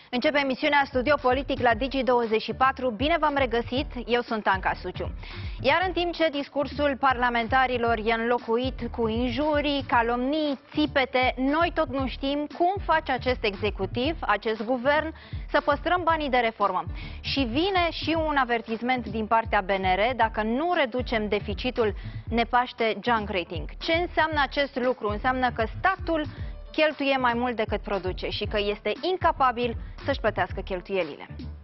Începe emisiunea Studio Politic la Digi24. Bine v-am regăsit, eu sunt Anca Suciu. Iar în timp ce discursul parlamentarilor e înlocuit cu injurii, calomnii, țipete, noi tot nu știm cum face acest executiv, acest guvern, să păstrăm banii de reformă. Și vine și un avertisment din partea BNR: dacă nu reducem deficitul, ne paște junk rating. Ce înseamnă acest lucru? Înseamnă că statul cheltuie mai mult decât produce și că este incapabil să-și plătească cheltuielile.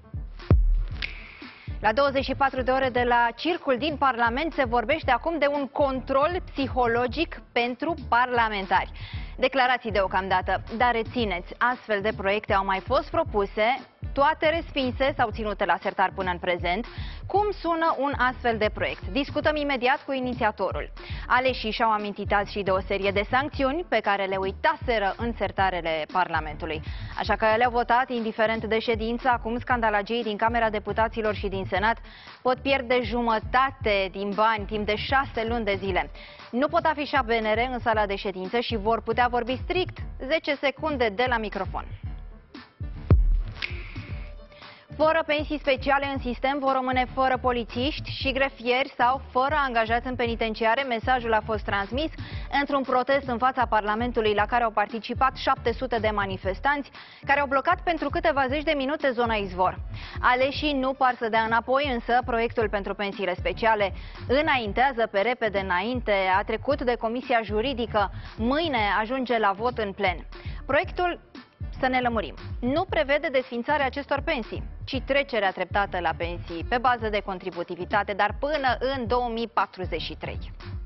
La 24 de ore de la Circul din Parlament se vorbește acum de un control psihologic pentru parlamentari. Declarații deocamdată, dar rețineți, astfel de proiecte au mai fost propuse, toate respinse sau ținute la sertar până în prezent. Cum sună un astfel de proiect? Discutăm imediat cu inițiatorul. Aleșii și-au amintit azi și de o serie de sancțiuni pe care le uitaseră în sertarele Parlamentului. Așa că le-au votat, indiferent de ședință. Acum scandalagiei din Camera Deputaților și din Senat pot pierde jumătate din bani timp de 6 luni de zile. Nu pot afișa BNR în sala de ședință și vor putea vorbi strict 10 secunde de la microfon. Fără pensii speciale în sistem vor rămâne fără polițiști și grefieri sau fără angajați în penitenciare. Mesajul a fost transmis într-un protest în fața Parlamentului la care au participat 700 de manifestanți care au blocat pentru câteva zeci de minute zona Izvor. Aleșii nu par să dea înapoi, însă proiectul pentru pensiile speciale înaintează pe repede înainte, a trecut de Comisia Juridică, mâine ajunge la vot în plen. Proiectul, să ne lămurim, nu prevede desființarea acestor pensii, ci trecerea treptată la pensii pe bază de contributivitate, dar până în 2043.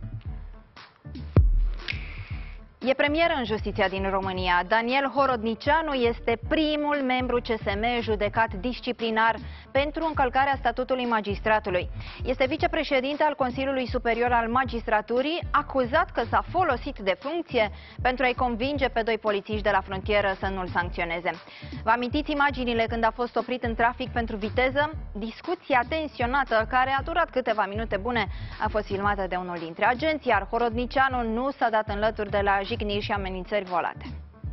E premieră în justiția din România. Daniel Horodnicianu este primul membru CSM judecat disciplinar pentru încălcarea statutului magistratului. Este vicepreședinte al Consiliului Superior al Magistraturii, acuzat că s-a folosit de funcție pentru a-i convinge pe doi polițiști de la frontieră să nu-l sancționeze. Vă amintiți imaginile când a fost oprit în trafic pentru viteză? Discuția tensionată, care a durat câteva minute bune, a fost filmată de unul dintre agenți, iar Horodnicianu nu s-a dat înlături de la jigniri și amenințări volate.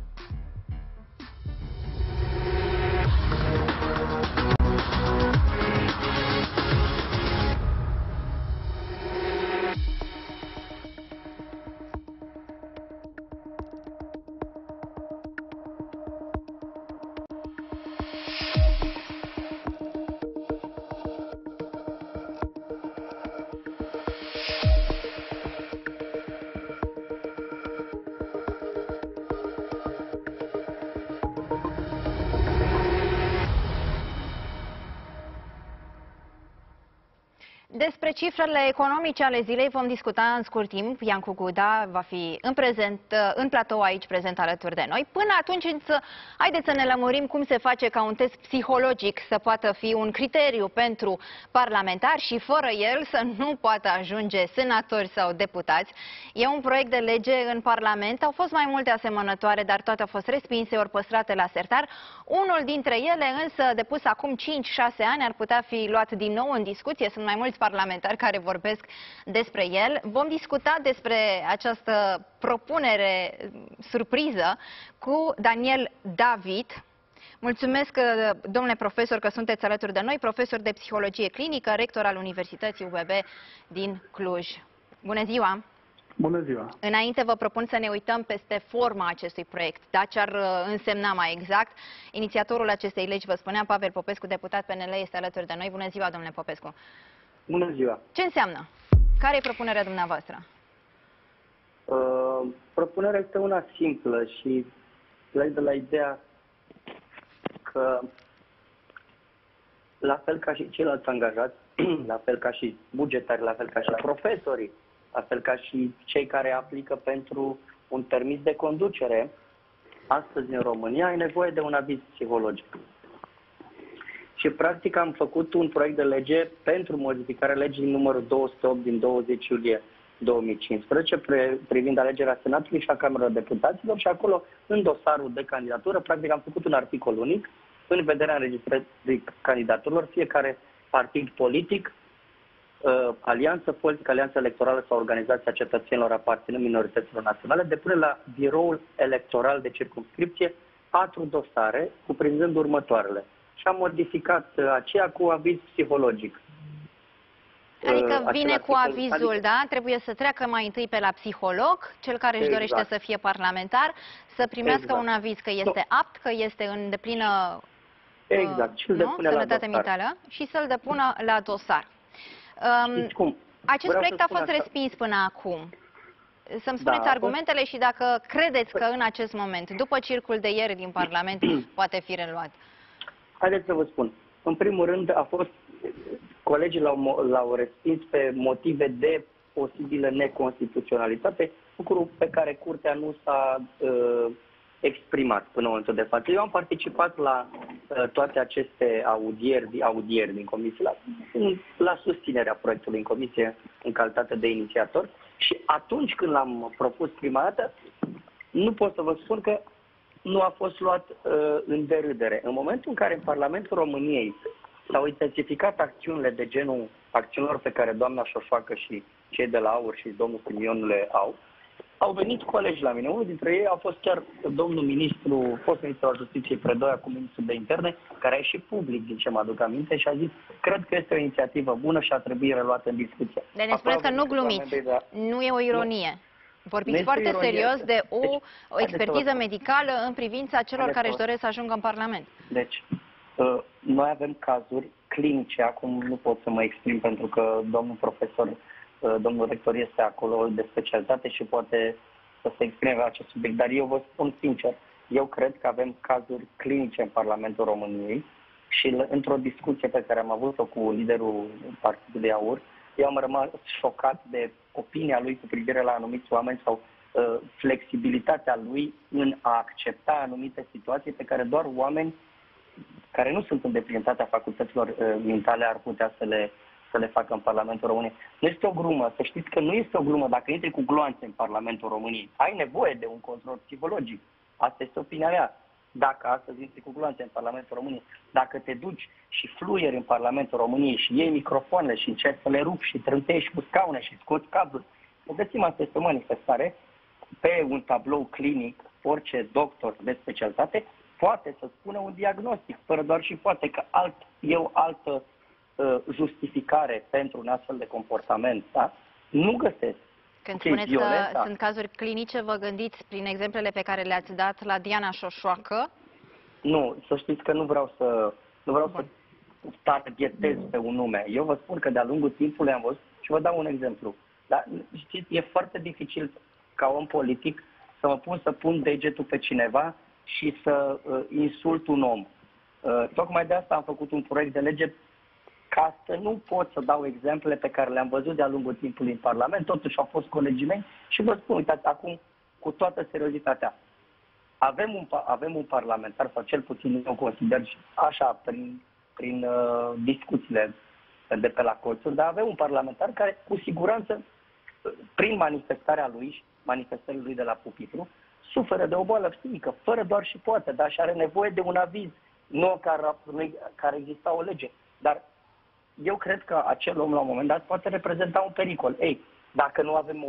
Despre cifrele economice ale zilei vom discuta în scurt timp. Iancu Guda va fi în platou aici, prezent alături de noi. Până atunci, însă, haideți să ne lămurim cum se face ca un test psihologic să poată fi un criteriu pentru parlamentari și fără el să nu poată ajunge senatori sau deputați. E un proiect de lege în Parlament. Au fost mai multe asemănătoare, dar toate au fost respinse, ori păstrate la sertar. Unul dintre ele, însă, depus acum 5-6 ani, ar putea fi luat din nou în discuție. Sunt mai mulți parlamentari care vorbesc despre el. Vom discuta despre această propunere surpriză cu Daniel David. Mulțumesc, domnule profesor, că sunteți alături de noi, profesor de psihologie clinică, rector al Universității UBB din Cluj. Bună ziua! Bună ziua! Înainte vă propun să ne uităm peste forma acestui proiect, da? Ce ar însemna mai exact. Inițiatorul acestei legi, vă spuneam, Pavel Popescu, deputat PNL, este alături de noi. Bună ziua, domnule Popescu! Bună ziua! Ce înseamnă? Care e propunerea dumneavoastră? Propunerea este una simplă și plec de la ideea că, la fel ca și ceilalți angajați, la fel ca și bugetari, la fel ca și profesorii, la fel ca și cei care aplică pentru un permis de conducere, astăzi în România ai nevoie de un aviz psihologic. Și practic am făcut un proiect de lege pentru modificarea legii numărul 208 din 20 iulie 2015 privind alegerea Senatului și a Camerei Deputaților și acolo, în dosarul de candidatură, practic am făcut un articol unic în vederea înregistrării candidaturilor. Fiecare partid politic, alianță politică, alianță electorală sau organizația cetățenilor aparținând minorităților naționale depune la biroul electoral de circumscripție 4 dosare, cuprinzând următoarele. Și am modificat aceea cu aviz psihologic. Adică vine cu avizul, da? Trebuie să treacă mai întâi pe la psiholog, cel care își dorește să fie parlamentar, să primească un aviz că este apt, că în în deplină sănătate mentală și să-l depună la dosar. Acest proiect a fost respins până acum. Să-mi spuneți argumentele și dacă credeți că în acest moment, după circul de ieri din Parlament, poate fi reluat. Haideți să vă spun. În primul rând, colegii l-au respins pe motive de posibilă neconstituționalitate, lucru pe care Curtea nu s-a exprimat până în momentul de față. Eu am participat la toate aceste audieri din comisie, la susținerea proiectului în comisie în calitate de inițiator și atunci când l-am propus prima dată, nu pot să vă spun că nu a fost luat în derâdere. În momentul în care în Parlamentul României s-au intensificat acțiunile de genul acțiunilor pe care doamna Șoșoacă și cei de la AUR și domnul Simion le au venit colegi la mine. Unul dintre ei a fost chiar domnul ministru, fost ministru al Justiției Predoia cu ministrul de interne, care a ieșit public, din ce mă aduc aminte, și a zis, cred că este o inițiativă bună și ar trebui reluată în discuție. Deci ne spuneți că nu glumiți, nu e o ironie. Vorbiți foarte serios de o expertiză medicală în privința celor care își doresc să ajungă în Parlament. Deci, noi avem cazuri clinice, acum nu pot să mă exprim pentru că domnul profesor, domnul rector este acolo de specialitate și poate să se exprime pe acest subiect, dar eu vă spun sincer, eu cred că avem cazuri clinice în Parlamentul României și într-o discuție pe care am avut-o cu liderul Partidului AUR, eu am rămas șocat de opinia lui cu privire la anumiți oameni sau flexibilitatea lui în a accepta anumite situații pe care doar oameni care nu sunt în deplinătatea facultăților mentale ar putea să le facă în Parlamentul României. Nu este o glumă, să știți că nu este o glumă dacă intri cu gloanțe în Parlamentul României. Ai nevoie de un control psihologic. Asta este opinia mea. Dacă astăzi intri cu gloanțe în Parlamentul României, dacă te duci și fluieri în Parlamentul României și iei microfoanele și încerci să le rupi și trântești cu scaune și scoți cabluri, găsim asta este o manifestare pe un tablou clinic, orice doctor de specialitate poate să spună un diagnostic, fără doar și poate că altă justificare pentru un astfel de comportament, da? Nu găsesc. Când spuneți că sunt cazuri clinice, vă gândiți prin exemplele pe care le-ați dat la Diana Șoșoacă? Nu, să știți că nu vreau să targetez pe un nume. Eu vă spun că de-a lungul timpului am văzut și vă dau un exemplu. Dar știți, e foarte dificil ca om politic să pun degetul pe cineva și să insult un om. Tocmai de asta am făcut un proiect de lege ca să nu pot să dau exemple pe care le-am văzut de-a lungul timpului în Parlament. Totuși au fost colegii mei și vă spun, uitați, acum, cu toată seriozitatea, avem un parlamentar, sau cel puțin eu consider și așa, prin discuțiile de pe la colțuri, dar avem un parlamentar care, cu siguranță, prin manifestările lui de la pupitru, suferă de o boală psihică, fără doar și poate, dar și are nevoie de un aviz, nu care exista o lege. Dar eu cred că acel om, la un moment dat, poate reprezenta un pericol. Ei, dacă nu avem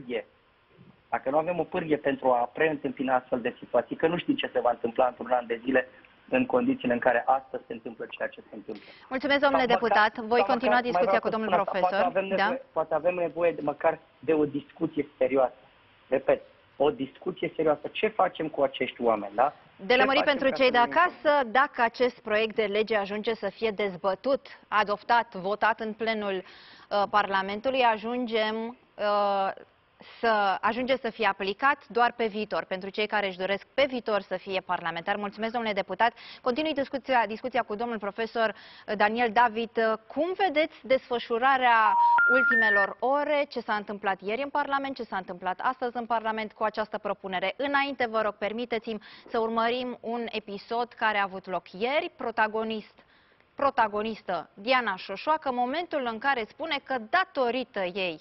o pârghie pentru a preîntâmpina astfel de situații, că nu știi ce se va întâmpla într-un an de zile în condițiile în care astăzi se întâmplă ceea ce se întâmplă. Mulțumesc, domnule deputat. Voi continua discuția cu domnul profesor. Poate avem nevoie măcar de o discuție serioasă. Repet, o discuție serioasă. Ce facem cu acești oameni, da? De lămurit pentru cei de acasă, dacă acest proiect de lege ajunge să fie dezbătut, adoptat, votat în plenul Parlamentului, ajunge să fie aplicat doar pe viitor, pentru cei care își doresc pe viitor să fie parlamentar. Mulțumesc, domnule deputat. Continui discuția cu domnul profesor Daniel David. Cum vedeți desfășurarea ultimelor ore? Ce s-a întâmplat ieri în Parlament? Ce s-a întâmplat astăzi în Parlament cu această propunere? Înainte, vă rog, permiteți-mi să urmărim un episod care a avut loc ieri. Protagonistă Diana Șoșoacă, momentul în care spune că datorită ei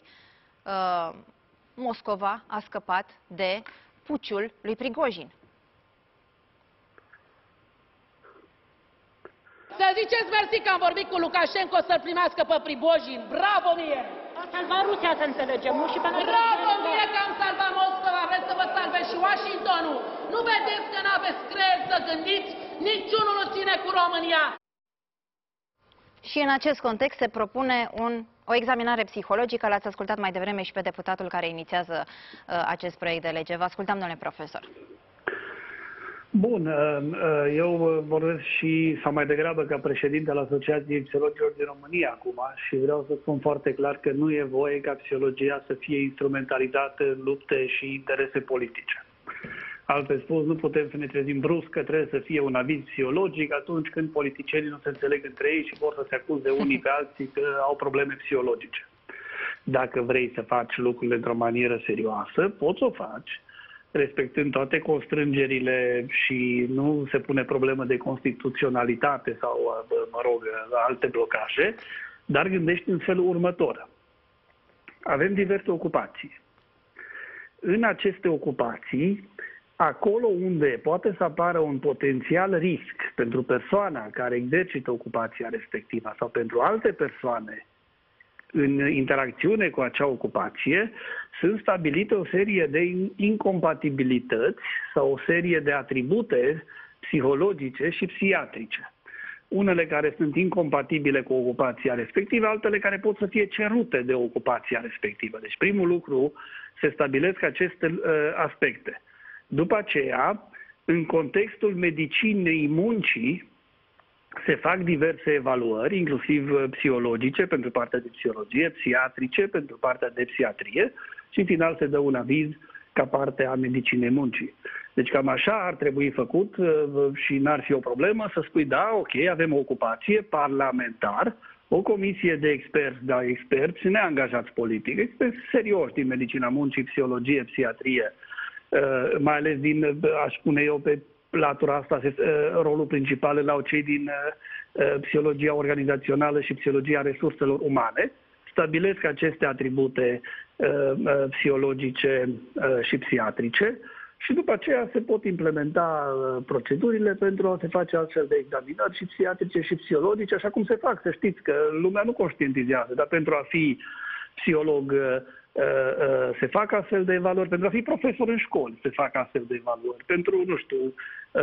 Moscova a scăpat de puciul lui Prigojin. Să ziceți mersi că am vorbit cu Lukashenko să-l primească pe Prigojin. Bravo mie! A salvat Rusia, să înțelegem, nu și pe noi. Bravo mie că am salvat Moscova, vreți să vă salvez și Washingtonul. Nu vedeți că n-aveți creier să gândiți? Niciunul nu ține cu România! Și în acest context se propune o examinare psihologică. L-ați ascultat mai devreme și pe deputatul care inițiază acest proiect de lege. Vă ascultăm, domnule profesor. Bun, eu vorbesc sau mai degrabă ca președinte al Asociației Psihologilor din România acum și vreau să spun foarte clar că nu e voie ca psihologia să fie instrumentalizată în lupte și interese politice. Altfel spus, nu putem să ne trezim brusc că trebuie să fie un aviz psihologic atunci când politicienii nu se înțeleg între ei și vor să se acuze unii pe alții că au probleme psihologice. Dacă vrei să faci lucrurile într-o manieră serioasă, poți să o faci, respectând toate constrângerile și nu se pune problemă de constituționalitate sau, alte blocaje, dar gândești în felul următor. Avem diverse ocupații. În aceste ocupații, acolo unde poate să apară un potențial risc pentru persoana care exercită ocupația respectivă sau pentru alte persoane în interacțiune cu acea ocupație, sunt stabilite o serie de incompatibilități sau o serie de atribute psihologice și psihiatrice. Unele care sunt incompatibile cu ocupația respectivă, altele care pot să fie cerute de ocupația respectivă. Deci primul lucru, se stabilesc aceste aspecte. După aceea, în contextul medicinei muncii, se fac diverse evaluări, inclusiv psihologice pentru partea de psihologie, psihiatrice pentru partea de psihiatrie și în final se dă un aviz ca parte a medicinei muncii. Deci cam așa ar trebui făcut și n-ar fi o problemă să spui, da, ok, avem o ocupație parlamentar, o comisie de experți, da, experți neangajați politic, experți serioși din medicina muncii, psihologie, psihiatrie, mai ales din, aș spune eu, pe latura asta, rolul principal îl au cei din psihologia organizațională și psihologia resurselor umane, stabilesc aceste atribute psihologice și psihiatrice și după aceea se pot implementa procedurile pentru a se face astfel de examinări și psihiatrice și psihologice, așa cum se fac. Să știți că lumea nu conștientizează, dar pentru a fi psiholog se fac astfel de evaluări, pentru a fi profesor în școli se fac astfel de evaluări, pentru, nu știu,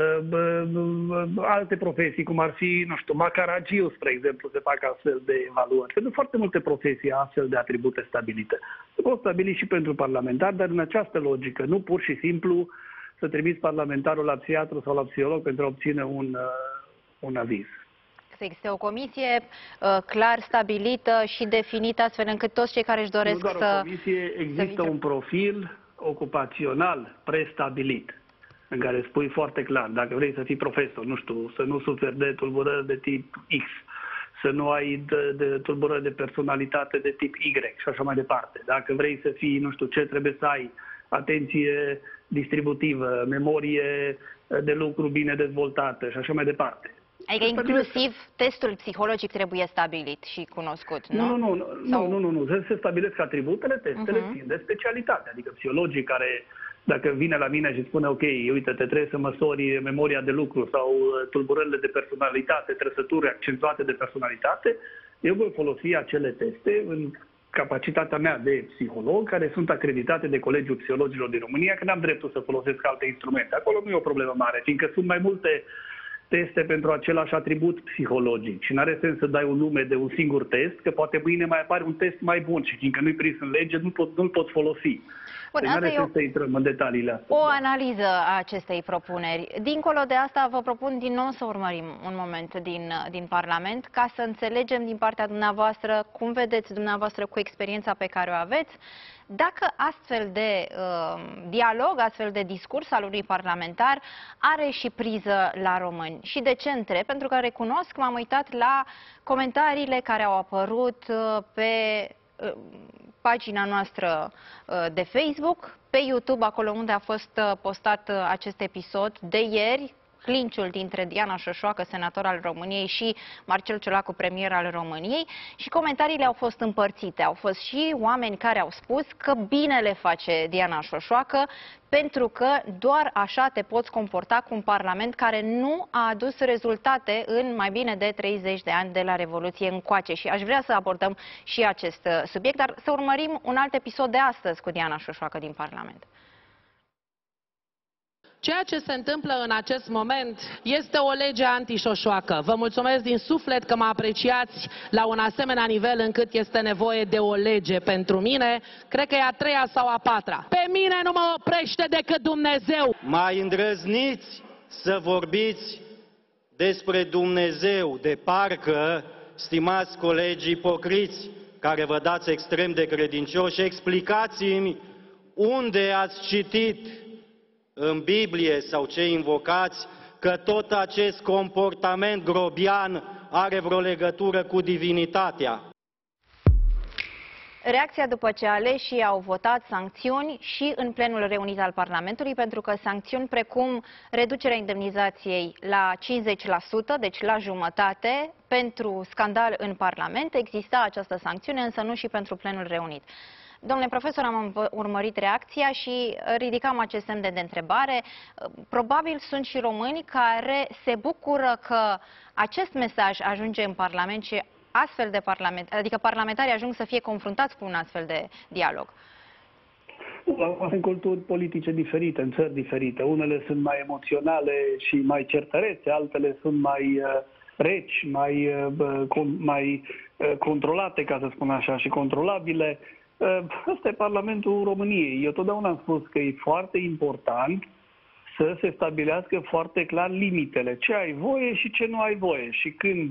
alte profesii, cum ar fi, nu știu, macaragiu, spre exemplu, se fac astfel de evaluări. Pentru foarte multe profesii astfel de atribute stabilite. Se pot stabili și pentru parlamentari, dar în această logică, nu pur și simplu să trimiți parlamentarul la psihiatru sau la psiholog pentru a obține un aviz. Să existe o comisie clar stabilită și definită astfel încât toți cei care își doresc nu doar o comisie, există un profil ocupațional prestabilit în care spui foarte clar, dacă vrei să fii profesor, nu știu, să nu suferi de tulburări de tip X, să nu ai de tulburări de personalitate de tip Y și așa mai departe. Dacă vrei să fii, nu știu ce, trebuie să ai atenție distributivă, memorie de lucru bine dezvoltată și așa mai departe. Adică inclusiv testul psihologic trebuie stabilit și cunoscut, nu? Nu. Se stabilesc atributele, testele țin de specialitate. Adică psihologii care, dacă vine la mine și spune, ok, uite, te trebuie să măsori memoria de lucru sau tulburările de personalitate, trăsături accentuate de personalitate, eu voi folosi acele teste în capacitatea mea de psiholog, care sunt acreditate de Colegiul Psihologilor din România, că n-am dreptul să folosesc alte instrumente. Acolo nu e o problemă mare, fiindcă sunt mai multe teste pentru același atribut psihologic și n-are sens să dai un nume de un singur test, că poate mâine mai apare un test mai bun și fiindcă nu-i prins în lege, nu-l pot folosi. Bun, deci n-are sens să intrăm în detaliile astea. O analiză a acestei propuneri. Dincolo de asta, vă propun din nou să urmărim un moment din Parlament, ca să înțelegem din partea dumneavoastră cum vedeți dumneavoastră cu experiența pe care o aveți, dacă astfel de dialog, astfel de discurs al unui parlamentar are și priză la români. Și de ce întreb? Pentru că recunosc că m-am uitat la comentariile care au apărut pe pagina noastră de Facebook, pe YouTube, acolo unde a fost postat acest episod de ieri, clinciul dintre Diana Șoșoacă, senator al României, și Marcel Ciolacu, premier al României, și comentariile au fost împărțite. Au fost și oameni care au spus că bine le face Diana Șoșoacă, pentru că doar așa te poți comporta cu un parlament care nu a adus rezultate în mai bine de 30 de ani de la Revoluție încoace. Și aș vrea să abordăm și acest subiect, dar să urmărim un alt episod de astăzi cu Diana Șoșoacă din Parlament. Ceea ce se întâmplă în acest moment este o lege antișoșoacă. Vă mulțumesc din suflet că mă apreciați la un asemenea nivel încât este nevoie de o lege pentru mine. Cred că e a 3-a sau a 4-a. Pe mine nu mă oprește decât Dumnezeu. Mai îndrăzniți să vorbiți despre Dumnezeu, de parcă, stimați colegi ipocriți, care vă dați extrem de credincioși, explicați-mi unde ați citit în Biblie sau ce invocați că tot acest comportament grobian are vreo legătură cu divinitatea. Reacția după ce aleșii au votat sancțiuni și în plenul reunit al Parlamentului, pentru că sancțiuni precum reducerea indemnizației la 50%, deci la jumătate, pentru scandal în Parlament, exista această sancțiune, însă nu și pentru plenul reunit. Domnule profesor, am urmărit reacția și ridicam acest semn de întrebare. Probabil sunt și români care se bucură că acest mesaj ajunge în Parlament și astfel de adică parlamentarii ajung să fie confruntați cu un astfel de dialog. Sunt culturi politice diferite, în țări diferite. Unele sunt mai emoționale și mai certărețe, altele sunt mai reci, mai controlate, ca să spun așa, și controlabile. Ăsta e Parlamentul României. Eu totdeauna am spus că e foarte important să se stabilească foarte clar limitele. Ce ai voie și ce nu ai voie. Și când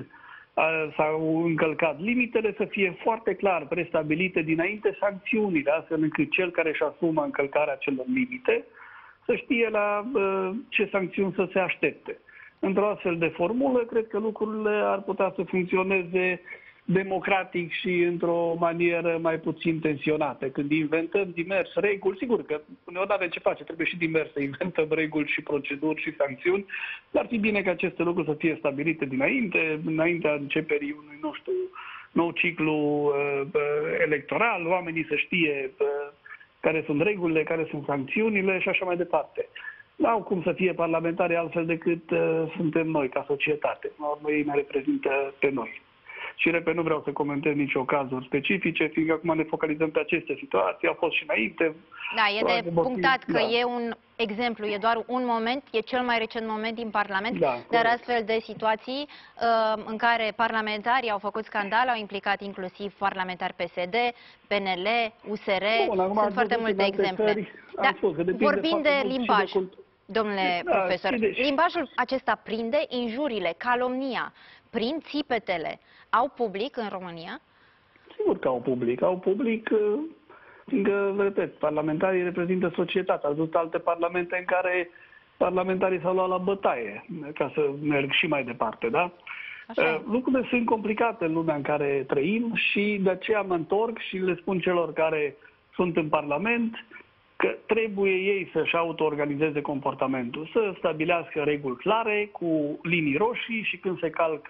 s-au încălcat limitele, să fie foarte clar prestabilite dinainte sancțiunile, astfel încât cel care își asumă încălcarea acelor limite să știe la ce sancțiuni să se aștepte. Într-o astfel de formulă, cred că lucrurile ar putea să funcționeze democratic și într-o manieră mai puțin tensionată. Când inventăm diverse reguli, sigur că uneori avem ce face, trebuie și divers să inventăm reguli și proceduri și sancțiuni, dar ar fi bine ca aceste lucruri să fie stabilite înaintea începerii unui, nu știu, nou ciclu electoral, oamenii să știe care sunt regulile, care sunt sancțiunile și așa mai departe. N-au cum să fie parlamentari altfel decât suntem noi, ca societate. Ei ne reprezintă pe noi. Și, repet, nu vreau să comentez nicio cazuri specifice, fiindcă acum ne focalizăm pe aceste situații. Au fost și înainte. Da, e de punctat că e un exemplu, e doar un moment, e cel mai recent moment din Parlament, dar astfel de situații în care parlamentarii au făcut scandal, au implicat inclusiv parlamentari PSD, PNL, USR, sunt foarte multe exemple. Vorbind de limbaj, domnule profesor, limbajul acesta prinde, injuriile, calomnia, prind, țipetele, au public în România? Sigur că au public. Au public, fiindcă, repet, parlamentarii reprezintă societatea. Au văzut alte parlamente în care parlamentarii s-au luat la bătaie, ca să merg și mai departe, da? Lucrurile sunt complicate în lumea în care trăim și de aceea mă întorc și le spun celor care sunt în Parlament că trebuie ei să-și auto-organizeze comportamentul, să stabilească reguli clare, cu linii roșii și când se calcă,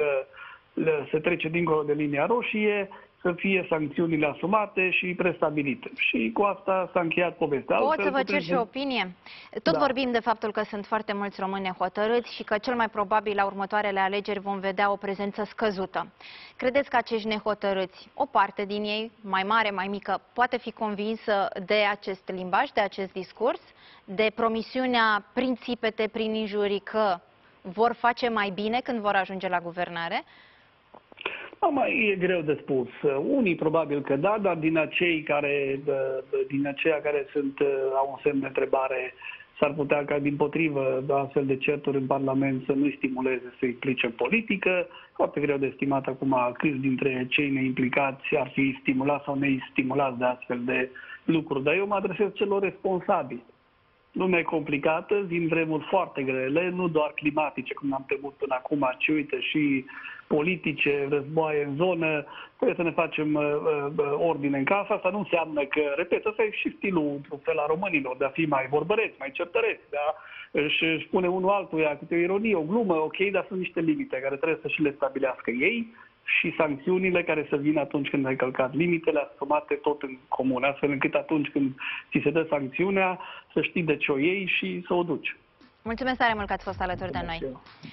se trece dincolo de linia roșie, să fie sancțiunile asumate și prestabilite. Și cu asta s-a încheiat povestea. Pot să vă cer și o opinie? Tot vorbim de faptul că sunt foarte mulți români nehotărâți și că cel mai probabil la următoarele alegeri vom vedea o prezență scăzută. Credeți că acești nehotărâți, o parte din ei, mai mare, mai mică, poate fi convinsă de acest limbaj, de acest discurs, de promisiunea prin țipete, prin injurii că vor face mai bine când vor ajunge la guvernare? E greu de spus. Unii probabil că da, dar din aceia care au un semn de întrebare, s-ar putea ca dimpotrivă astfel de certuri în Parlament să nu stimuleze să implice în politică. Foarte greu de estimat acum câți dintre cei neimplicați ar fi stimulați sau neistimulați de astfel de lucruri. Dar eu mă adresez celor responsabili. Lumea e complicată, din vremuri foarte grele, nu doar climatice, cum am temut până acum, ci uite și politice, războaie în zonă, trebuie să ne facem ordine în casă. Asta nu înseamnă că, repet, ăsta e și stilul, într-un fel, a românilor, de a fi mai vorbăreți, mai certăreți, de a își spune unul altuia câte o ironie, o glumă, ok, dar sunt niște limite care trebuie să și le stabilească ei și sancțiunile care să vină atunci când ai călcat limitele asumate tot în comun, astfel încât atunci când ți se dă sancțiunea să știi de ce o iei și să o duci. Mulțumesc tare mult că ați fost alături de noi.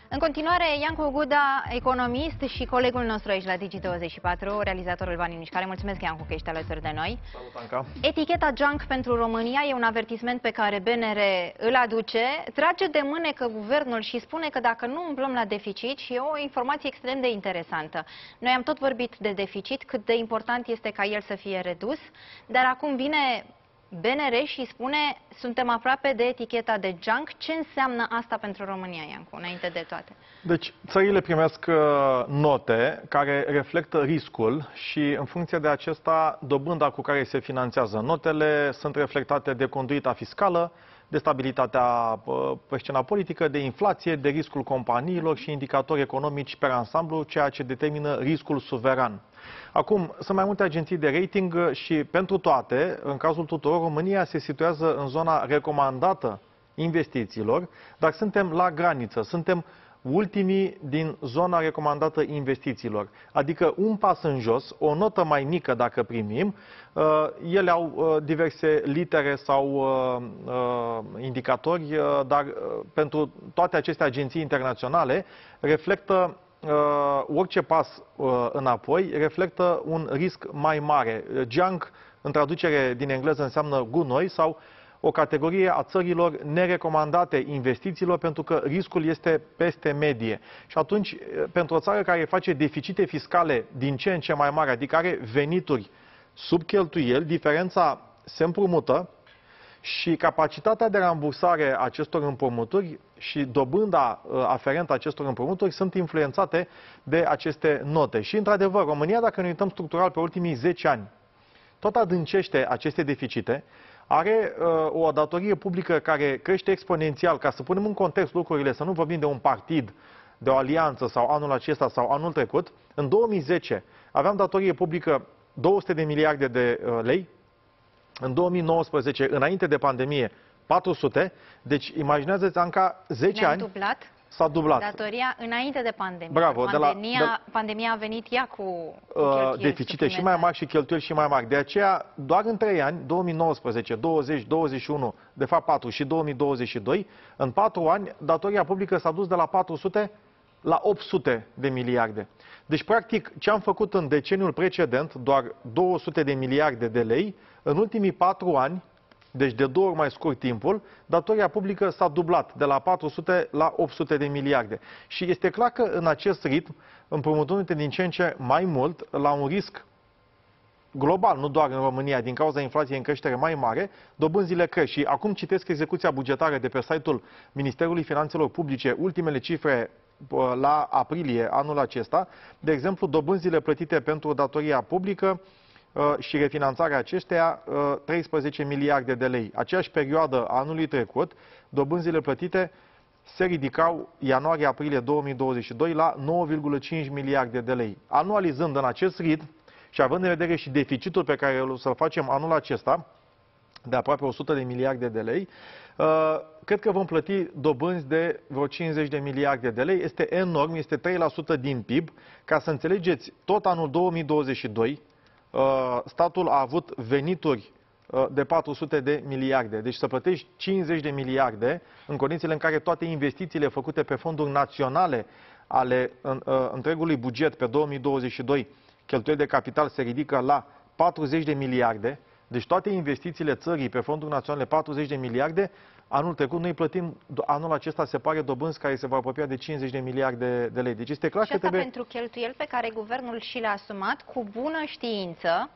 În continuare, Iancu Guda, economist și colegul nostru aici la Digi24, realizatorul Banii în Mișcare. Mulțumesc, Iancu, că ești alături de noi. Salut, Anca. Eticheta junk pentru România e un avertisment pe care BNR îl aduce. Trage de mânecă guvernul și spune că dacă nu umblăm la deficit, și e o informație extrem de interesantă. Noi am tot vorbit de deficit, cât de important este ca el să fie redus, dar acum vine BNR și spune, suntem aproape de eticheta de junk. Ce înseamnă asta pentru România, Iancu, înainte de toate? Deci, țările primesc note care reflectă riscul și, în funcție de acesta, dobânda cu care se finanțează notele sunt reflectate de conduita fiscală, de stabilitatea pe scena politică, de inflație, de riscul companiilor și indicatori economici pe ansamblu, ceea ce determină riscul suveran. Acum, sunt mai multe agenții de rating și pentru toate, în cazul tuturor, România se situează în zona recomandată investițiilor, dar suntem la graniță, suntem ultimii din zona recomandată investițiilor. Adică un pas în jos, o notă mai mică dacă primim, ele au diverse litere sau indicatori, dar pentru toate aceste agenții internaționale reflectă orice pas înapoi reflectă un risc mai mare. Junk, în traducere din engleză, înseamnă gunoi sau o categorie a țărilor nerecomandate investițiilor pentru că riscul este peste medie. Și atunci, pentru o țară care face deficite fiscale din ce în ce mai mari, adică are venituri sub cheltuieli, diferența se împrumută și capacitatea de rambursare a acestor împrumuturi și dobânda aferentă acestor împrumuturi sunt influențate de aceste note. Și, într-adevăr, România, dacă ne uităm structural pe ultimii 10 ani, tot adâncește aceste deficite, are o datorie publică care crește exponențial. Ca să punem în context lucrurile, să nu vorbim de un partid, de o alianță sau anul acesta sau anul trecut, în 2010 aveam datorie publică 200 de miliarde de lei, în 2019, înainte de pandemie, 400, deci imaginează-ți, Anca, 10 ani s-a dublat. Datoria înainte de pandemie. Bravo, pandemia a venit ea cu deficite și mai mari și cheltuieli și mai mari. De aceea, doar în 3 ani, 2019, 20, 21, de fapt 4 și 2022, în 4 ani, datoria publică s-a dus de la 400 la 800 de miliarde. Deci, practic, ce am făcut în deceniul precedent, doar 200 de miliarde de lei, în ultimii 4 ani, deci de 2 ori mai scurt timpul, datoria publică s-a dublat de la 400 la 800 de miliarde. Și este clar că în acest ritm, împrumutându-te din ce în ce mai mult, la un risc global, nu doar în România, din cauza inflației în creștere mai mare, dobânzile cresc. Și acum citesc execuția bugetară de pe site-ul Ministerului Finanțelor Publice, ultimele cifre la aprilie anul acesta. De exemplu, dobânzile plătite pentru datoria publică și refinanțarea acesteia, 13 miliarde de lei. Aceeași perioadă anului trecut, dobânzile plătite se ridicau ianuarie-aprilie 2022 la 9,5 miliarde de lei. Anualizând în acest ritm și având în vedere și deficitul pe care o să-l facem anul acesta, de aproape 100 de miliarde de lei, cred că vom plăti dobânzi de vreo 50 de miliarde de lei. Este enorm, este 3% din PIB. Ca să înțelegeți, tot anul 2022, statul a avut venituri de 400 de miliarde. Deci să plătești 50 de miliarde în condițiile în care toate investițiile făcute pe fonduri naționale ale întregului buget pe 2022, cheltuieli de capital, se ridică la 40 de miliarde. Deci toate investițiile țării pe fonduri naționale, 40 de miliarde, anul trecut noi plătim, anul acesta se pare dobânzi care se vor apropia de 50 de miliarde de lei. Deci este clar și că trebuie... pentru cheltuieli pe care guvernul și le-a asumat cu bună știință,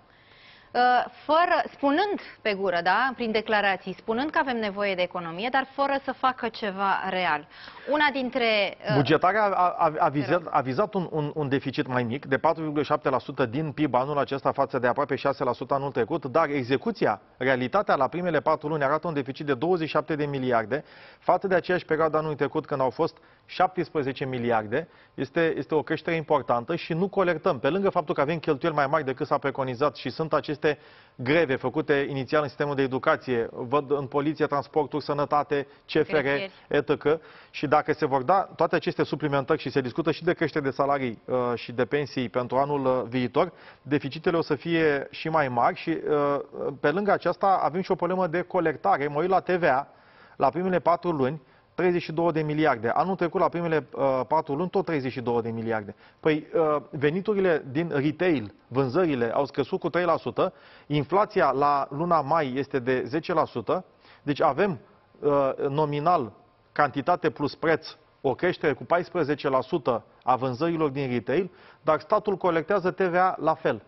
spunând pe gură, da, prin declarații, spunând că avem nevoie de economie, dar fără să facă ceva real. Una dintre... Bugetarea a vizat un deficit mai mic, de 4,7% din PIB anul acesta față de aproape 6% anul trecut, dar execuția, realitatea la primele 4 luni arată un deficit de 27 de miliarde, față de aceeași perioadă anului trecut când au fost 17 miliarde. Este o creștere importantă și nu colectăm. Pe lângă faptul că avem cheltuieli mai mari decât s-a preconizat și sunt aceste greve făcute inițial în sistemul de educație, văd în poliție, transporturi, sănătate, CFR, etc. Și dacă se vor da toate aceste suplimentări și se discută și de creștere de salarii și de pensii pentru anul viitor, deficitele o să fie și mai mari și pe lângă aceasta avem și o problemă de colectare. Mă uit la TVA, la primele 4 luni, 32 de miliarde. Anul trecut, la primele 4 luni, tot 32 de miliarde. Păi veniturile din retail, vânzările, au scăzut cu 3%, inflația la luna mai este de 10%, deci avem nominal, cantitate plus preț, o creștere cu 14% a vânzărilor din retail, dar statul colectează TVA la fel.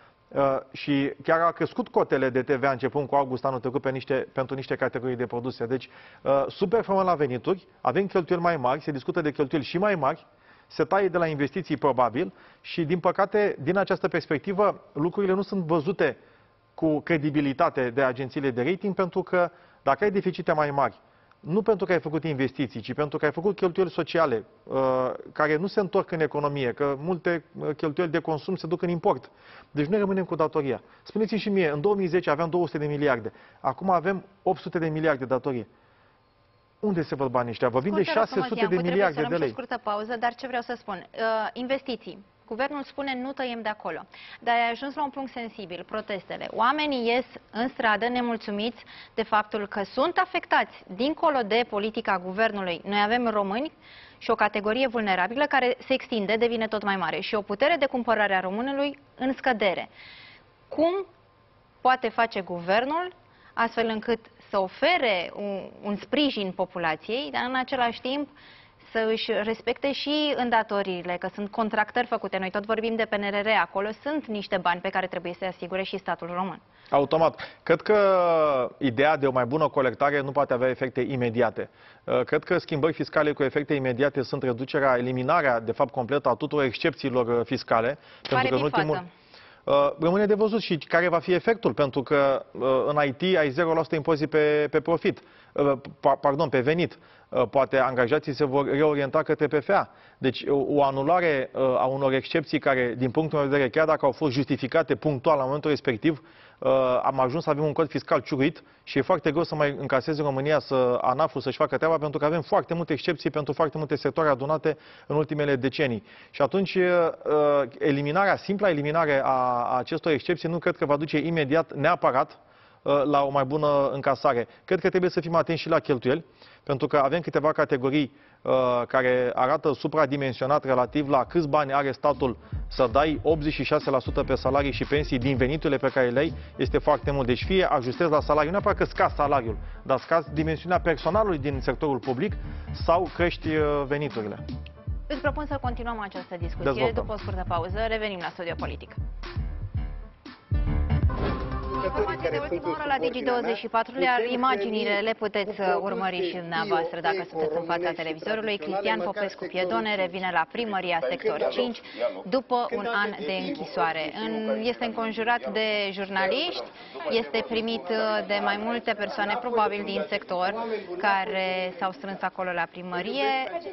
Și chiar a crescut cotele de TVA începând cu august anul trecut pentru niște categorii de produse. Deci, sub performăm la venituri, avem cheltuieli mai mari, se discută de cheltuieli și mai mari, se taie de la investiții probabil și, din păcate, din această perspectivă, lucrurile nu sunt văzute cu credibilitate de agențiile de rating, pentru că dacă ai deficite mai mari, nu pentru că ai făcut investiții, ci pentru că ai făcut cheltuieli sociale care nu se întorc în economie, că multe cheltuieli de consum se duc în import. Deci noi rămânem cu datoria. Spuneți-mi și mie, în 2010 aveam 200 de miliarde, acum avem 800 de miliarde datorie. Unde se văd banii ăștia? Vorbim de 600 de miliarde de lei. Scurtă pauză, dar ce vreau să spun? Investiții. Guvernul spune nu tăiem de acolo. Dar ai ajuns la un punct sensibil, protestele. Oamenii ies în stradă nemulțumiți de faptul că sunt afectați dincolo de politica guvernului. Noi avem români și o categorie vulnerabilă care se extinde, devine tot mai mare și o putere de cumpărare a românului în scădere. Cum poate face guvernul astfel încât să ofere un sprijin populației, dar în același timp să își respecte și îndatoririle, că sunt contractări făcute. Noi tot vorbim de PNRR, acolo sunt niște bani pe care trebuie să-i asigure și statul român. Automat. Cred că ideea de o mai bună colectare nu poate avea efecte imediate. Cred că schimbări fiscale cu efecte imediate sunt reducerea, eliminarea, de fapt, completă a tuturor excepțiilor fiscale. Pare pentru că în ultimul rămâne de văzut și care va fi efectul, pentru că în IT ai 0% impozit pe profit, pardon, pe venit. Poate angajații se vor reorienta către PFA. Deci o anulare a unor excepții care, din punctul meu de vedere, chiar dacă au fost justificate punctual la momentul respectiv, am ajuns să avem un cod fiscal ciuruit și e foarte greu să mai încaseze în România ANAF-ul să-și facă treaba, pentru că avem foarte multe excepții pentru foarte multe sectoare adunate în ultimele decenii. Și atunci simpla eliminare a acestor excepții nu cred că va duce imediat, neapărat, la o mai bună încasare. Cred că trebuie să fim atenți și la cheltuieli, pentru că avem câteva categorii care arată supradimensionat relativ la câți bani are statul să dai 86% pe salarii și pensii din veniturile pe care le ai, este foarte mult. Deci fie ajustezi la salariu, nu neapărat că scazi salariul, dar scazi dimensiunea personalului din sectorul public sau crești veniturile. Îți propun să continuăm această discuție după o scurtă pauză. Revenim la Studio Politic. Informații de ultimă oră la Digi24, iar imaginile le puteți urmări și dumneavoastră dacă sunteți în fața televizorului. Cristian Popescu Piedone revine la primăria sector 5 după un an de închisoare. Este înconjurat de jurnaliști, este primit de mai multe persoane, probabil din sector, care s-au strâns acolo la primărie.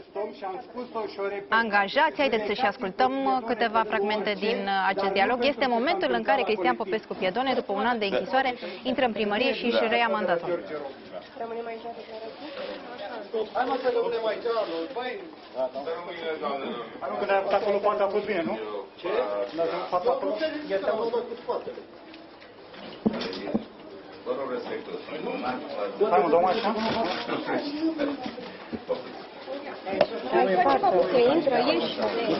Angajați, haideți să-și ascultăm câteva fragmente din acest dialog. Este momentul în care Cristian Popescu Piedone, după un an de închisoare, intră în primărie și își reia mandatul. Rămânem aici la declarații? Hai mă să rămânem aici, băi! Că ne-a făcut acolo, poate a fost bine, nu? Ce? Ne-a făcut acolo? Este am făcut foarte. Vă rog respectos. Hai mă, dăm așa? Că intră, ieși.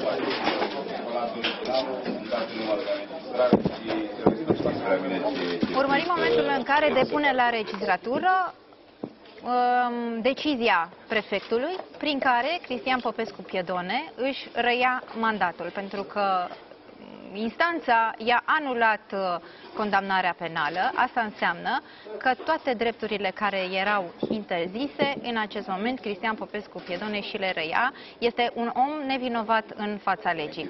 Urmărim momentul în care depune la registratură decizia prefectului prin care Cristian Popescu Piedone își reia mandatul, pentru că instanța i-a anulat condamnarea penală. Asta înseamnă că toate drepturile care erau interzise, în acest moment Cristian Popescu Piedone și le reia. Este un om nevinovat în fața legii.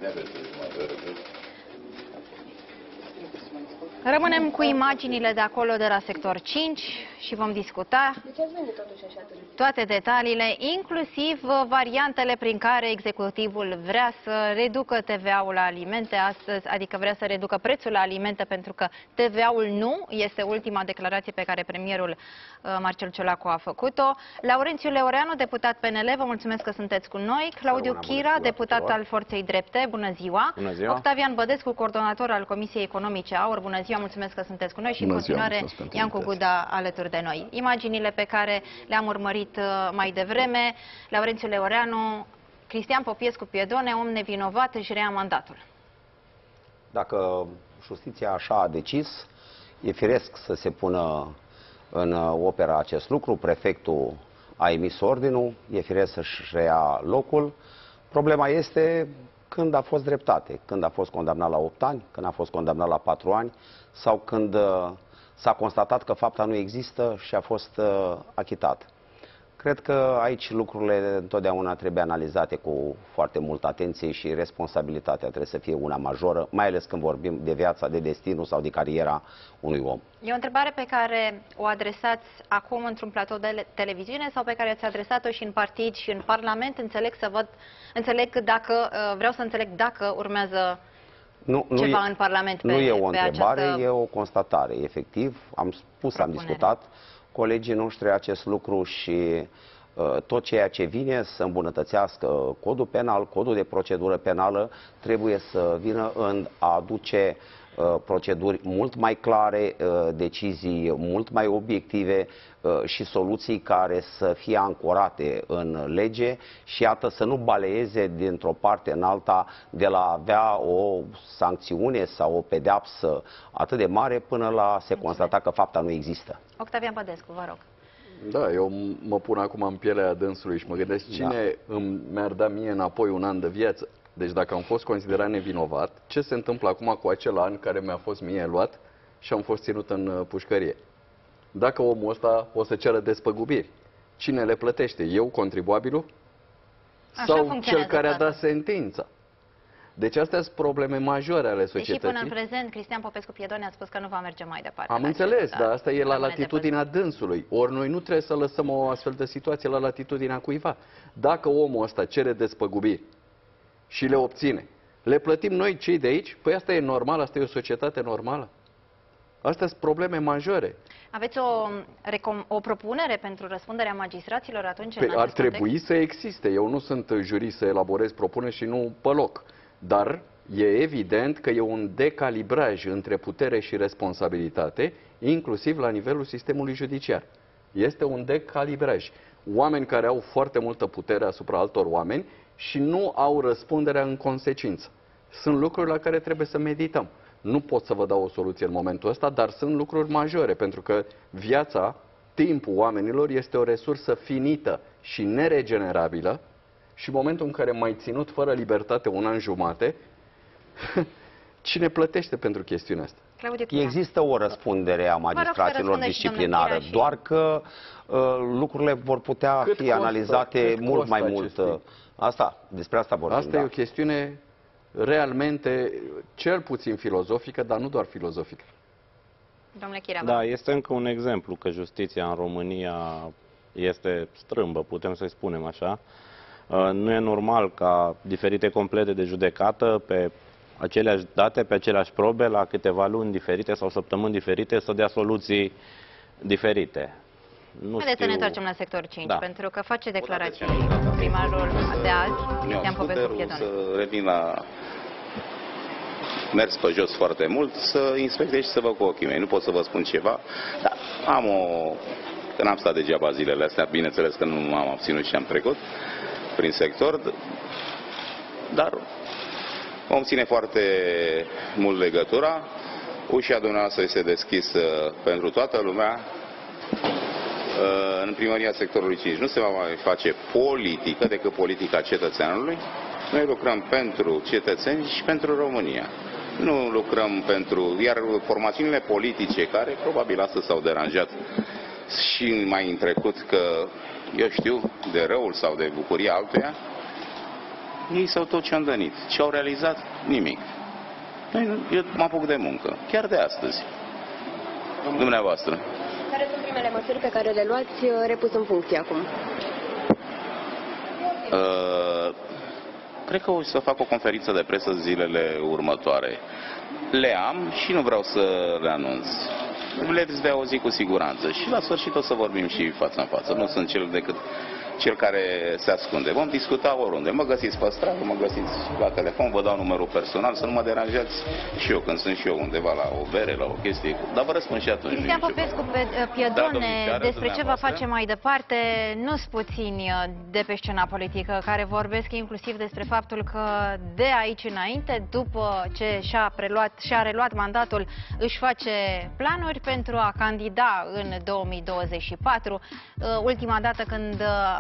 Rămânem cu imaginile de acolo, de la sector 5, și vom discuta toate detaliile, inclusiv variantele prin care executivul vrea să reducă TVA-ul la alimente astăzi, adică vrea să reducă prețul la alimente, pentru că TVA-ul nu este ultima declarație pe care premierul Marcel Ciolacu a făcut-o. Laurențiu Leoreanu, deputat PNL, vă mulțumesc că sunteți cu noi. Claudiu Chira, deputat al Forței Drepte, bună ziua. Bună ziua. Octavian Bădescu, coordonator al Comisiei Economice AUR, bună ziua, mulțumesc că sunteți cu noi și în continuare Iancu Guda alături de Noi. Imaginile pe care le-am urmărit mai devreme, Laurențiu Leoreanu, Cristian Popiescu Piedone, om nevinovat, își reia mandatul. Dacă justiția așa a decis, e firesc să se pună în opera acest lucru. Prefectul a emis ordinul, e firesc să-și reia locul. Problema este când a fost dreptate, când a fost condamnat la 8 ani, când a fost condamnat la 4 ani sau când s-a constatat că fapta nu există și a fost achitat. Cred că aici lucrurile întotdeauna trebuie analizate cu foarte multă atenție și responsabilitatea trebuie să fie una majoră, mai ales când vorbim de viața, de destinul sau de cariera unui om. E o întrebare pe care o adresați acum într-un platou de televiziune sau pe care ați adresat-o și în partid și în Parlament? Vreau să înțeleg dacă urmează ceva în Parlament pe Nu e o întrebare, această... e o constatare. Efectiv, am spus, am discutat colegii noștri acest lucru și tot ceea ce vine să îmbunătățească codul penal, codul de procedură penală, trebuie să vină în a aduce proceduri mult mai clare, decizii mult mai obiective și soluții care să fie ancorate în lege și iată să nu baleieze dintr-o parte în alta de la a avea o sancțiune sau o pedeapsă atât de mare până la se constata că fapta nu există. Octavian Bădescu, vă rog. Da, eu mă pun acum în pielea dânsului și mă gândesc cine mi-ar da mie înapoi un an de viață. Deci dacă am fost considerat nevinovat, ce se întâmplă acum cu acel an care mi-a fost mie luat și am fost ținut în pușcărie? Dacă omul ăsta o să ceară despăgubiri, cine le plătește? Eu, contribuabilul? Sau cel care a dat sentința? Deci astea sunt probleme majore ale societății. Deși până în prezent, Cristian Popescu Piedone a spus că nu va merge mai departe. Am înțeles, dar asta e la latitudinea dânsului. Ori noi nu trebuie să lăsăm o astfel de situație la latitudinea cuiva. Dacă omul ăsta cere despăgubiri și le obține, le plătim noi cei de aici? Păi asta e normal, asta e o societate normală. Astea sunt probleme majore. Aveți o propunere pentru răspunderea magistraților atunci? Ar trebui să existe. Eu nu sunt jurist să elaborez propuneri și nu pe loc. Dar e evident că e un decalibraj între putere și responsabilitate, inclusiv la nivelul sistemului judiciar. Este un decalibraj. Oameni care au foarte multă putere asupra altor oameni și nu au răspunderea în consecință. Sunt lucruri la care trebuie să medităm. Nu pot să vă dau o soluție în momentul ăsta, dar sunt lucruri majore, pentru că viața, timpul oamenilor este o resursă finită și neregenerabilă și în momentul în care m-ai ținut fără libertate un an jumate, cine plătește pentru chestiunea asta? Există o răspundere a magistraților disciplinară, doar că lucrurile vor putea fi analizate mult mai mult. Despre asta vorbim. Asta e o chestiune realmente, cel puțin filozofică, dar nu doar filozofică. Domnule Chireaba. Da, este încă un exemplu că justiția în România este strâmbă, putem să-i spunem așa. Nu e normal ca diferite complete de judecată pe aceleași date, pe aceleași probe, la câteva luni diferite sau săptămâni diferite, să dea soluții diferite. Haideți să ne întoarcem la sector 5, pentru că face declarații primarul de azi, Cristian Popescu Piedone. Să revin la mers pe jos foarte mult, să inspectez și să văd cu ochii mei. Nu pot să vă spun ceva, dar că n-am stat degeaba zilele astea, bineînțeles că nu m-am abținut și am trecut prin sector, dar vom ține foarte mult legătura. Ușa dumneavoastră este deschisă pentru toată lumea. În primăria sectorului 5 nu se va mai face politică decât politica cetățeanului. Noi lucrăm pentru cetățeni și pentru România. Nu lucrăm pentru... Iar formațiunile politice care probabil astăzi s-au deranjat și mai în trecut că, eu știu, de răul sau de bucuria altuia, ei s-au tot ciondănit. Ce au realizat? Nimic. Eu mă apuc de muncă, chiar de astăzi. Dumneavoastră. Care sunt primele măsuri pe care le luați repus în funcție acum? Cred că o să fac o conferință de presă zilele următoare. Le am și nu vreau să le anunț. Le veți auzi cu siguranță și la sfârșit o să vorbim și față în față. Nu sunt cel decât cel care se ascunde. Vom discuta oriunde. Mă găsiți pe stradă, mă găsiți la telefon, vă dau numărul personal, să nu mă deranjați și eu când sunt și eu undeva la o bere, la o chestie. Dar vă răspund și atunci. Cristian Popescu Piedone, despre ce va face mai departe, nu-s puțini de pe scena politică care vorbesc inclusiv despre faptul că de aici înainte, după ce și-a reluat mandatul, își face planuri pentru a candida în 2024. Ultima dată când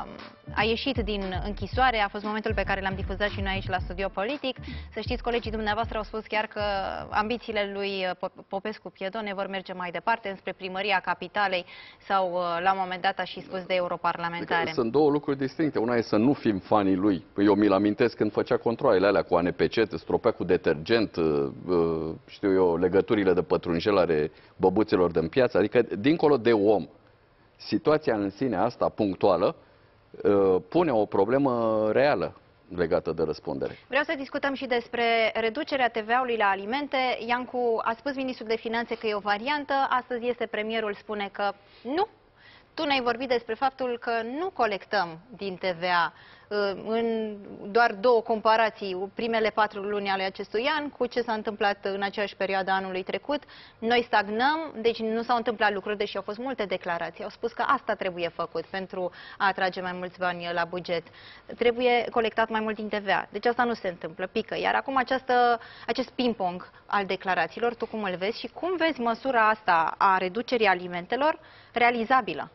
a ieșit din închisoare a fost momentul pe care l-am difuzat și noi aici la Studio Politic. Să știți, colegii dumneavoastră au spus chiar că ambițiile lui Popescu Piedone vor merge mai departe înspre primăria capitalei sau la un moment dat a și spus de europarlamentare. Adică sunt două lucruri distincte. Una e să nu fim fanii lui. Eu mi-l amintesc când făcea controalele alea cu ANPC, stropea cu detergent, știu eu, legăturile de pătrunjel ale băbuților din piață. Adică, dincolo de om, situația în sine asta punctuală pune o problemă reală legată de răspundere. Vreau să discutăm și despre reducerea TVA-ului la alimente. Iancu, a spus ministrul de Finanțe că e o variantă, astăzi este premierul, spune că nu. Tu ne-ai vorbit despre faptul că nu colectăm din TVA în doar două comparații, primele 4 luni ale acestui an cu ce s-a întâmplat în aceeași perioadă anului trecut. Noi stagnăm, deci nu s-au întâmplat lucruri, deși au fost multe declarații. Au spus că asta trebuie făcut pentru a atrage mai mulți bani la buget. Trebuie colectat mai mult din TVA. Deci asta nu se întâmplă, pică. Iar acum acest ping-pong al declarațiilor, tu cum îl vezi și cum vezi măsura asta a reducerii alimentelor realizabilă?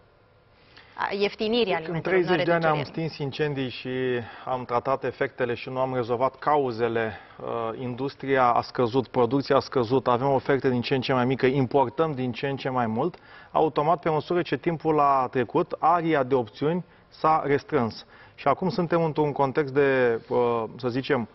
Ieftinirii alimentelor. În 30 de ani am stins incendii și am tratat efectele și nu am rezolvat cauzele. Industria a scăzut, producția a scăzut, avem oferte din ce în ce mai mică, importăm din ce în ce mai mult. Automat, pe măsură ce timpul a trecut, aria de opțiuni s-a restrâns. Și acum suntem într-un context de, să zicem,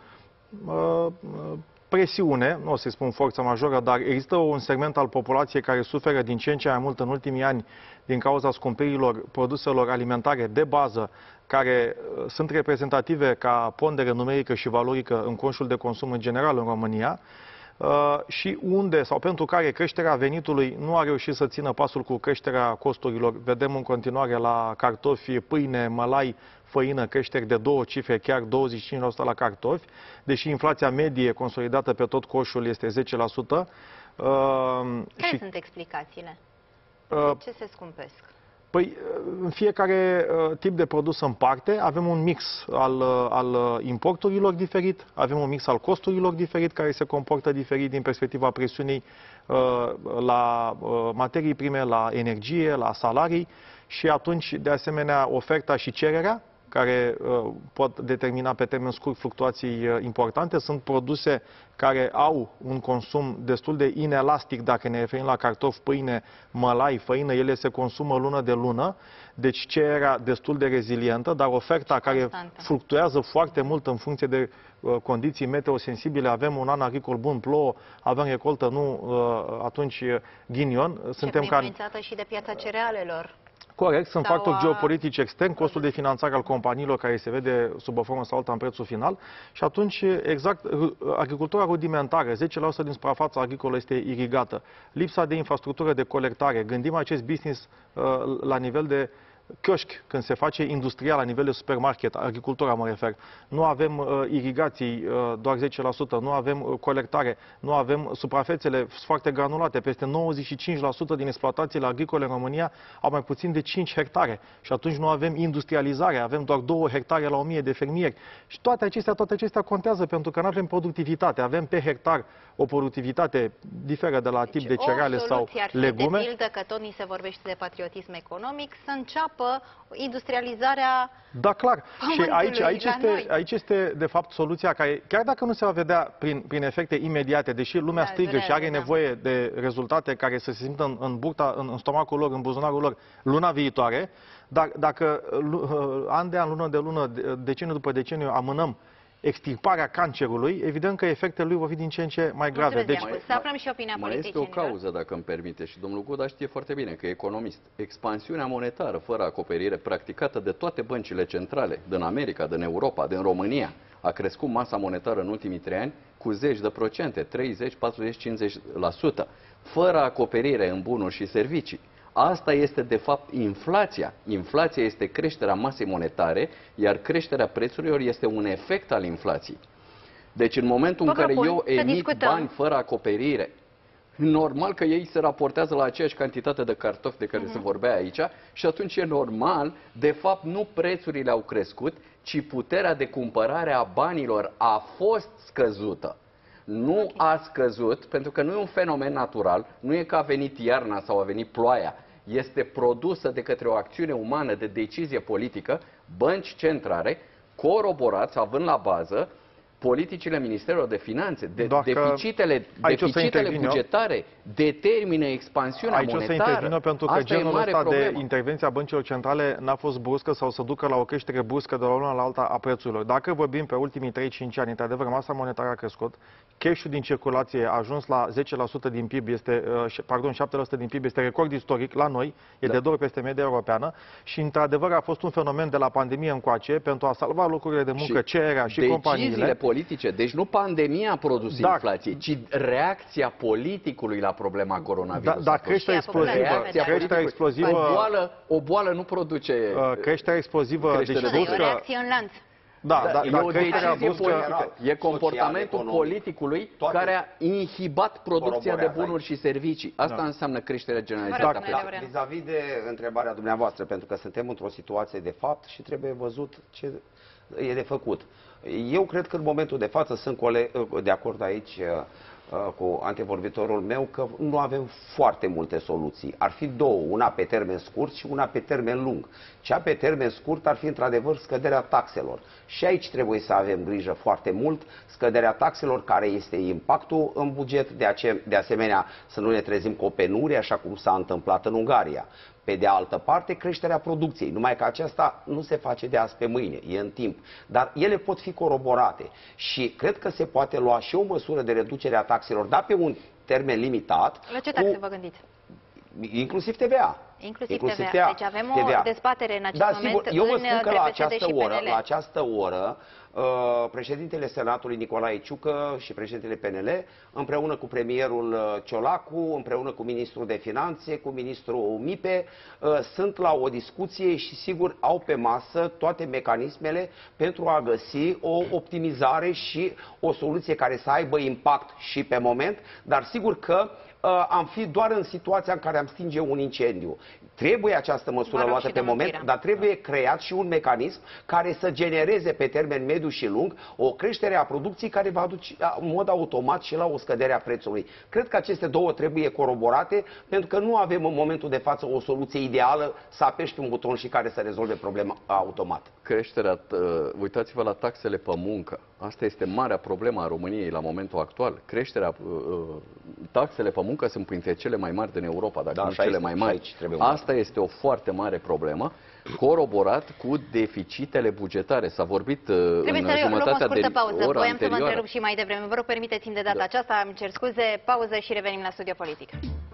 presiune, nu o să-i spun forță majoră, dar există un segment al populației care suferă din ce în ce mai mult în ultimii ani din cauza scumpirilor produselor alimentare de bază, care sunt reprezentative ca pondere numerică și valorică în coșul de consum în general în România, și unde sau pentru care creșterea venitului nu a reușit să țină pasul cu creșterea costurilor. Vedem în continuare la cartofi, pâine, mălai, făină, creșteri de 2 cifre, chiar 25% la cartofi, deși inflația medie consolidată pe tot coșul este 10%. Care sunt explicațiile? Ce se scumpesc? Păi, în fiecare tip de produs în parte avem un mix al importurilor diferit, avem un mix al costurilor diferit, care se comportă diferit din perspectiva presiunii la materii prime, la energie, la salarii și atunci, de asemenea, oferta și cererea, care pot determina pe termen scurt fluctuații importante. Sunt produse care au un consum destul de inelastic, dacă ne referim la cartofi, pâine, mălai, făină, ele se consumă lună de lună, deci cererea destul de rezilientă, dar oferta care fluctuează foarte mult în funcție de condiții meteosensibile. Avem un an agricol bun, plouă, avem recoltă, nu atunci ghinion. Suntem influențată și de piața cerealelor. Corect, sunt factori geopolitici externi, costul de finanțare al companiilor care se vede sub o formă sau alta în prețul final și atunci, exact, agricultura rudimentară, 10% din suprafața agricolă este irigată. Lipsa de infrastructură de colectare, gândim acest business la nivel de chioșc, când se face industrial la nivel de supermarket, agricultura mă refer, nu avem irigații, doar 10%, nu avem colectare, nu avem suprafețele foarte granulate, peste 95% din exploatațiile agricole în România au mai puțin de 5 hectare și atunci nu avem industrializare, avem doar 2 hectare la 1000 de fermieri și toate acestea contează pentru că nu avem productivitate, avem pe hectar o productivitate diferă de la tip de cereale sau legume. De pildă, că tot ni se vorbește de patriotism economic, să înceapă industrializarea. Da, clar. Și aici este, de fapt, soluția care, chiar dacă nu se va vedea prin efecte imediate, deși lumea strigă și are nevoie de rezultate care să se simtă în stomacul lor, în buzunarul lor, luna viitoare, dar dacă an de an, lună de lună, deceniu după deceniu amânăm extirparea cancerului, evident că efectele lui vor fi din ce în ce mai grave. Deci, să aflăm și opinia politică. Mai este o cauză, dacă îmi permite, și domnul Guda știe foarte bine că e economist. Expansiunea monetară fără acoperire practicată de toate băncile centrale, din America, din Europa, din România, a crescut masa monetară în ultimii 3 ani cu zeci de procente, 30, 40, 50%, fără acoperire în bunuri și servicii. Asta este, de fapt, inflația. Inflația este creșterea masei monetare, iar creșterea prețurilor este un efect al inflației. Deci, în momentul în care eu emit bani fără acoperire, normal că ei se raportează la aceeași cantitate de cartofi de care se vorbea aici și atunci e normal, de fapt, nu prețurile au crescut, ci puterea de cumpărare a banilor a fost scăzută. Nu a scăzut, pentru că nu e un fenomen natural, nu e că a venit iarna sau a venit ploaia. Este produsă de către o acțiune umană de decizie politică, bănci centrale, coroborați, având la bază politicile Ministerilor de Finanțe, deficitele bugetare determină expansiunea monetară. Aici o să intervină pentru că genul ăsta de intervenție a băncilor centrale n-a fost bruscă sau să ducă la o creștere bruscă de la una la alta a prețurilor. Dacă vorbim pe ultimii 3-5 ani, într-adevăr, masa monetară a crescut, cash-ul din circulație a ajuns la 10% din PIB, 7% din PIB, este record istoric la noi, e de 2 ori peste media europeană și, într-adevăr, a fost un fenomen de la pandemie încoace pentru a salva locurile de muncă, cererea și companiile politice. Deci nu pandemia a produs inflație, ci reacția politicului la problema coronavirus. Dar creșterea explozivă, o boală nu produce creșterea explozivă, deci e o reacție în lanț. E o decizie politică. E comportamentul politicului care a inhibat producția de bunuri și servicii. Asta înseamnă creșterea generalizată. Vis-a-vis de întrebarea dumneavoastră, pentru că suntem într-o situație de fapt și trebuie văzut ce e de făcut. Eu cred că în momentul de față sunt de acord aici cu antevorbitorul meu că nu avem foarte multe soluții. Ar fi două, una pe termen scurt și una pe termen lung. Cea pe termen scurt ar fi într-adevăr scăderea taxelor. Și aici trebuie să avem grijă foarte mult, scăderea taxelor, care este impactul în buget, de asemenea să nu ne trezim cu o penurie, așa cum s-a întâmplat în Ungaria. Pe de altă parte, creșterea producției, numai că aceasta nu se face de azi pe mâine, e în timp. Dar ele pot fi coroborate și cred că se poate lua și o măsură de reducere a taxelor, dar pe un termen limitat. La ce taxe vă gândiți? Inclusiv TVA. Inclusiv TVA. Deci avem o dezbatere în acest moment eu vă spun că la această oră, președintele Senatului Nicolae Ciucă și președintele PNL, împreună cu premierul Ciolacu, împreună cu ministrul de Finanțe, cu ministrul Mipe, sunt la o discuție și sigur au pe masă toate mecanismele pentru a găsi o optimizare și o soluție care să aibă impact și pe moment, dar sigur că am fi doar în situația în care am stinge un incendiu. Trebuie această măsură luată pe moment, dar trebuie creat și un mecanism care să genereze pe termen mediu și lung o creștere a producției care va duce în mod automat și la o scădere a prețului. Cred că aceste două trebuie coroborate, pentru că nu avem în momentul de față o soluție ideală să apeși un buton și care să rezolve problema automat. Creșterea, uitați-vă la taxele pe muncă. Asta este marea problemă a României la momentul actual. Creșterea, taxele pe muncă sunt printre cele mai mari din Europa, dacă nu cele mai mari. Asta este o foarte mare problemă, coroborat cu deficitele bugetare. S-a vorbit în jumătatea de oră Voiam anterioară. să vă întrerup și mai devreme. Vă rog, permiteți-mi de data aceasta, îmi cer scuze, pauză și revenim la Studio Politic.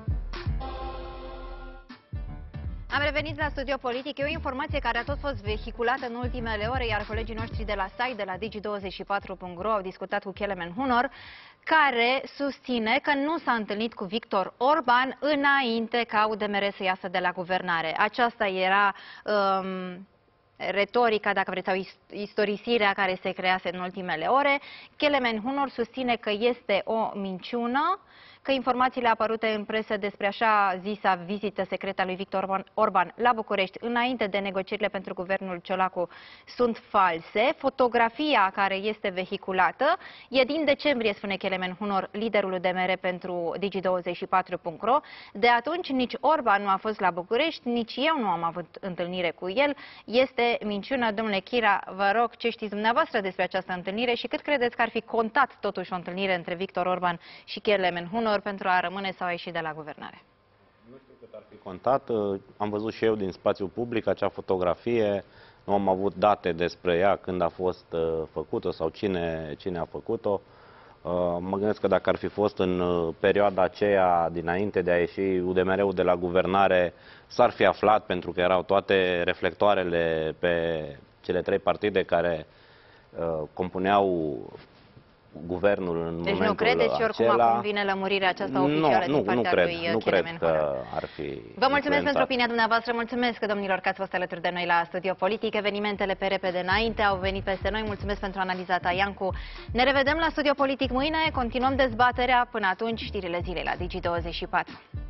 Am revenit la Studio Politic. E o informație care a tot fost vehiculată în ultimele ore, iar colegii noștri de la site, de la Digi24.ro, au discutat cu Kelemen Hunor, care susține că nu s-a întâlnit cu Victor Orban înainte ca UDMR să iasă de la guvernare. Aceasta era retorica, dacă vreți, sau istorisirea care se crease în ultimele ore. Kelemen Hunor susține că este o minciună, că informațiile apărute în presă despre așa zisa vizită secretă a lui Victor Orban la București înainte de negocierile pentru guvernul Ciolacu sunt false. Fotografia care este vehiculată e din decembrie, spune Kelemen Hunor, liderul UDMR pentru Digi24.ro. De atunci nici Orban nu a fost la București, nici eu nu am avut întâlnire cu el. Este minciună, domnule Chira. Vă rog, ce știți dumneavoastră despre această întâlnire și cât credeți că ar fi contat totuși o întâlnire între Victor Orban și Kelemen Hunor pentru a rămâne sau a ieși de la guvernare? Nu știu cât ar fi contat. Am văzut și eu din spațiul public acea fotografie. Nu am avut date despre ea, când a fost făcută sau cine a făcut-o. Mă gândesc că dacă ar fi fost în perioada aceea, dinainte de a ieși UDMR-ul de la guvernare, s-ar fi aflat, pentru că erau toate reflectoarele pe cele trei partide care compuneau guvernul în deci momentul nu credeți oricum acela... acum vine lămurirea aceasta oficială din partea lui Kelemen că ar fi Vă mulțumesc pentru opinia dumneavoastră, mulțumesc domnilor că ați fost alături de noi la Studio Politic. Evenimentele pe repede înainte au venit peste noi. Mulțumesc pentru analiza ta, Iancu. Ne revedem la Studio Politic mâine, continuăm dezbaterea. Până atunci, știrile zilei la Digi24.